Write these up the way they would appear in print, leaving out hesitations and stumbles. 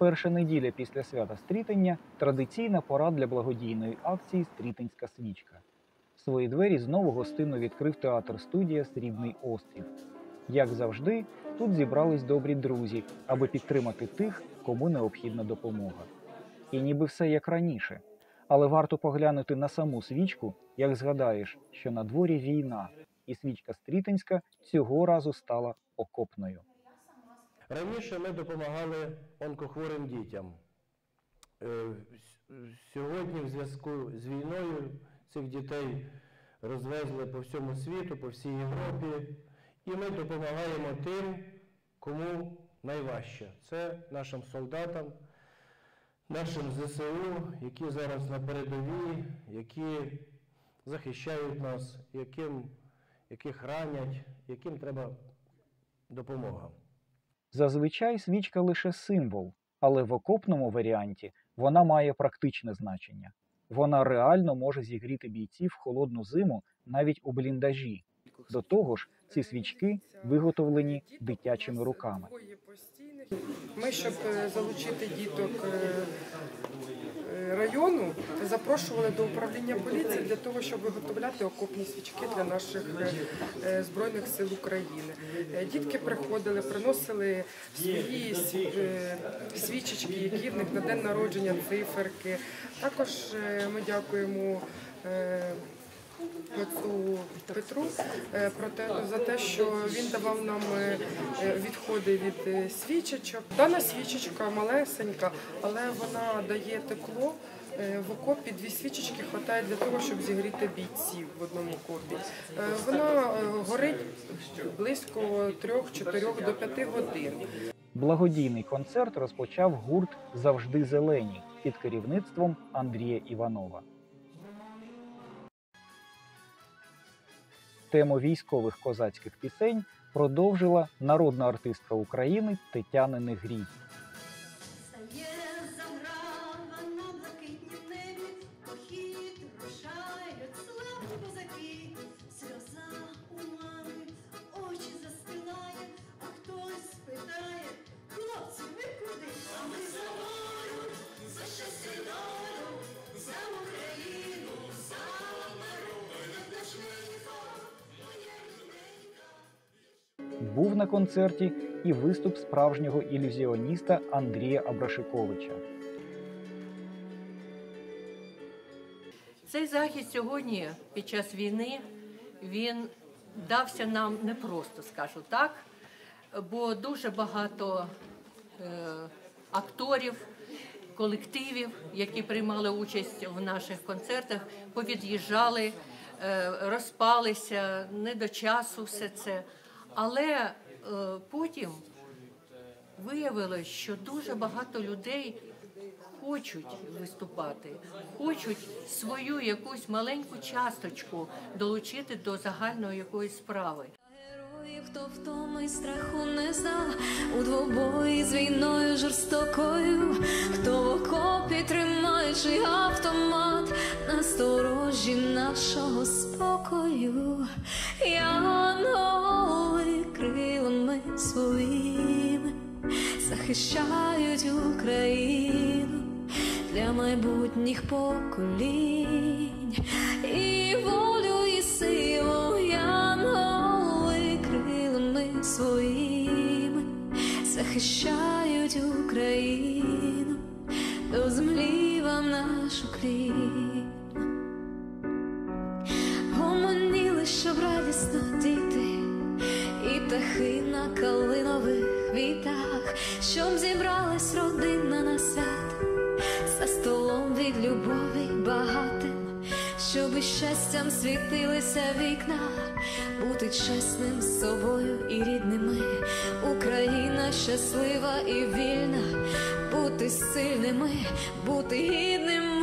Перша неділя після свята Стрітення – традиційна пора для благодійної акції «Стрітинська свічка». Свої двері знову гостинно відкрив театр-студія «Срібний острів». Як завжди, тут зібрались добрі друзі, аби підтримати тих, кому необхідна допомога. І ніби все як раніше. Але варто поглянути на саму свічку, як згадаєш, що на дворі війна, і свічка Стрітинська цього разу стала окопною. Раніше ми допомагали онкохворим дітям. Сьогодні в зв'язку з війною цих дітей розвезли по всьому світу, по всій Європі. І ми допомагаємо тим, кому найважче. Це нашим солдатам, нашим ЗСУ, які зараз на передовій, які захищають нас, яких ранять, яким треба допомога. Зазвичай свічка лише символ, але в окопному варіанті вона має практичне значення. Вона реально може зігріти бійців в холодну зиму навіть у бліндажі. До того ж, ці свічки виготовлені дитячими руками. Ми, щоб залучити діток району, запрошували до управління поліції для того, щоб виготовляти окопні свічки для наших Збройних сил України. Дітки приходили, приносили свої свічечки, які в них на день народження, циферки. Також ми дякуємо отцу Петру за те, що він давав нам відходи від свічечок. Дана свічечка малесенька, але вона дає тепло. В окопі 2 свічечки вистачає для того, щоб зігріти бійців в одному окопі. Вона горить близько 3-4 до 5 годин. Благодійний концерт розпочав гурт «Завжди зелені» під керівництвом Андрія Іванова. Тему військових козацьких пісень продовжила народна артистка України Тетяна Негрій. Був на концерті і виступ справжнього ілюзіоніста Андрія Абрашиковича. Цей захід сьогодні, під час війни, він дався нам непросто, скажу так, бо дуже багато акторів, колективів, які приймали участь в наших концертах, повід'їжджали, розпалися, не до часу все це. Але потім виявилось, що дуже багато людей хочуть виступати, хочуть свою якусь маленьку часточку долучити до загальної якоїсь справи. Героїв, хто втоми страху не знав, у двобої з війною жорстокою, хто в окопі тримаючи автомат, на сторожі нашого спокою. Янголи крилами своїми захищають Україну для майбутніх поколінь. І волю, і силу янголи крилами своїми захищають Україну, до землі вам нашу клін. Гомоніли, щоб радісно діти, і птахи на калинових вітах, щоб зібралась родина на свято, за столом від любові багатим, щоб із щастям світилися вікна, бути чесним з собою і рідними. Україна щаслива і вільна, бути сильними, бути гідними.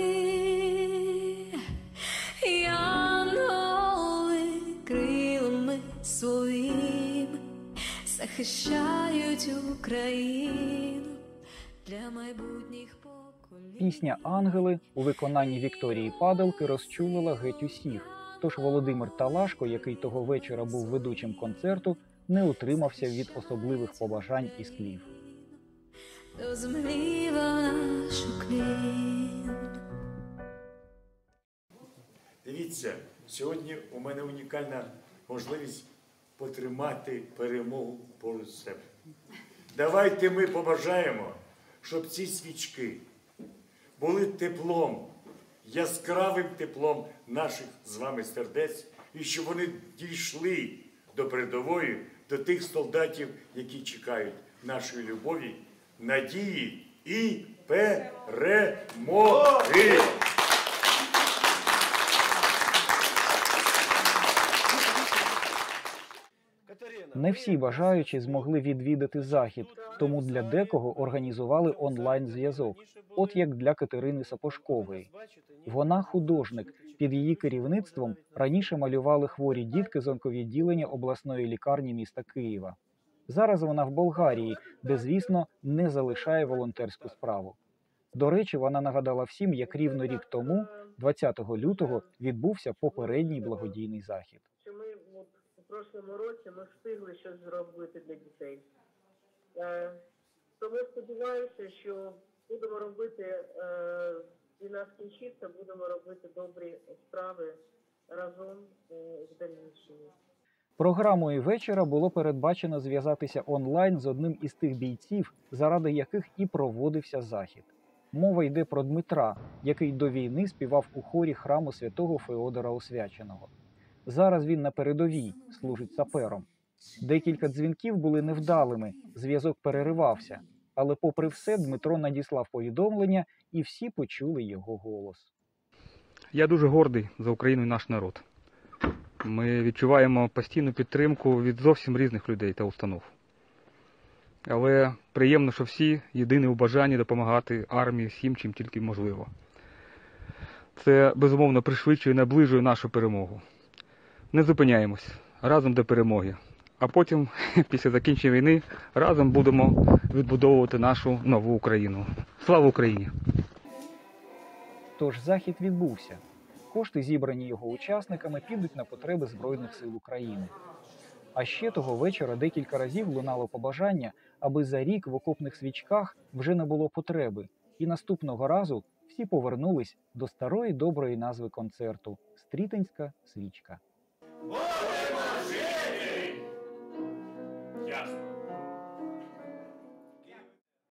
Янголи крилами своїми захищають Україну для майбутніх поколінь. Пісня «Ангели» у виконанні Вікторії Падалки розчулила геть усіх. Тож Володимир Талашко, який того вечора був ведучим концерту, не утримався від особливих побажань і слів. до землі нашу клін. Дивіться, сьогодні у мене унікальна можливість потримати перемогу поруч з себе. Давайте ми побажаємо, щоб ці свічки були теплом, яскравим теплом наших з вами сердець, і щоб вони дійшли до передової, до тих солдатів, які чекають нашої любові, надії і перемоги. Не всі бажаючі змогли відвідати захід, тому для декого організували онлайн-зв'язок, от як для Катерини Сапожкової. Вона художник. Під її керівництвом раніше малювали хворі дітки з онковідділення обласної лікарні міста Києва. Зараз вона в Болгарії, де, звісно, не залишає волонтерську справу. До речі, вона нагадала всім, як рівно рік тому, 20 лютого, відбувся попередній благодійний захід. У прошлому році ми встигли щось зробити для дітей. Тому сподіваюся, що будемо робити, війна скінчиться, будемо робити добрі справи разом в дальнішому. Програмою вечора було передбачено зв'язатися онлайн з одним із тих бійців, заради яких і проводився захід. Мова йде про Дмитра, який до війни співав у хорі храму святого Феодора Освяченого. Зараз він на передовій, служить сапером. Декілька дзвінків були невдалими, зв'язок переривався. Але попри все Дмитро надіслав повідомлення, і всі почули його голос. Я дуже гордий за Україну і наш народ. Ми відчуваємо постійну підтримку від зовсім різних людей та установ. Але приємно, що всі єдині у бажанні допомагати армії всім, чим тільки можливо. Це, безумовно, пришвидшує і наближує нашу перемогу. Не зупиняємось, разом до перемоги. А потім, після закінчення війни, разом будемо відбудовувати нашу нову Україну. Слава Україні! Тож захід відбувся. Кошти, зібрані його учасниками, підуть на потреби Збройних сил України. А ще того вечора декілька разів лунало побажання, аби за рік в окопних свічках вже не було потреби. І наступного разу всі повернулись до старої доброї назви концерту – «Стрітинська свічка».